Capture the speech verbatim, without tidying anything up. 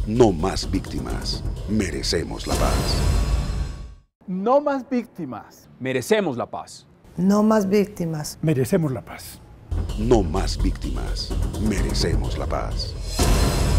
No más víctimas. Merecemos la paz. No más víctimas. Merecemos la paz. No más víctimas. Merecemos la paz. No más víctimas. Merecemos la paz.